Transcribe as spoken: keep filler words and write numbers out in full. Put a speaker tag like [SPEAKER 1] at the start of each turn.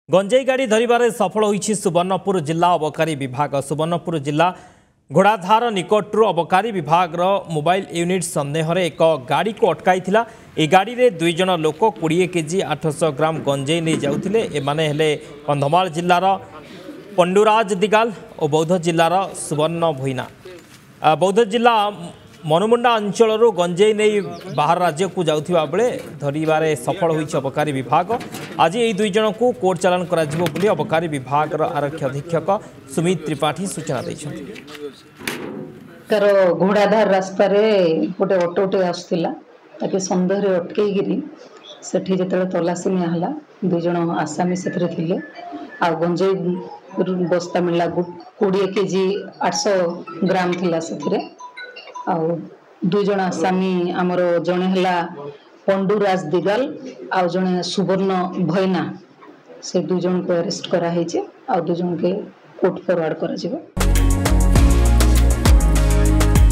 [SPEAKER 1] गंजेई गाड़ी धरवे सफल होइछि सुवर्णपुर जिला अबकारी विभाग। सुवर्णपुर जिला घोड़ाधार निकटू अबकारी विभाग मोबाइल यूनिट संदेह एक गाड़ी को अटकाई थिला। ए गाड़ी रे दुई जन लोक बीस केजी आठ सौ ग्राम गंजेई नहीं जाउथिले। एमाने हेले कंधमाल जिल्लार पंडुराज दिगाल और बौद्ध जिल्लार सुवर्ण भुइना। बौद्ध जिला मनुमुंडा अंचल गंजेई नहीं बाहर राज्य को जाउथिबा बेले धरिबारे सफल होइछि अबकारी विभाग। आज यही दुई जन को कोर्ट चालान करा जिवो बोली अबकारी विभाग आरक्षी अधीक्षक सुमित त्रिपाठी सूचना दैछन्ति।
[SPEAKER 2] तार घोड़ाधार रास्ता रे गोटे ऑटोटे आसुला ताकि संदेह रे अटकई गिरी सेठी जेतले तलाशी निया हला दुई जन आसामी सेथरे थिले आ गंजेई बस्ता मिला बीस केजी आठ सौ ग्राम थिला सेथरे आ दुई जन आसामी हमर जने हला पंडुराज दिगाल आ जने सुवर्ण भैना से दुई जन को अरेस्ट करा हेचे आ दुई जन के कोर्ट फॉरवर्ड करा जिवो।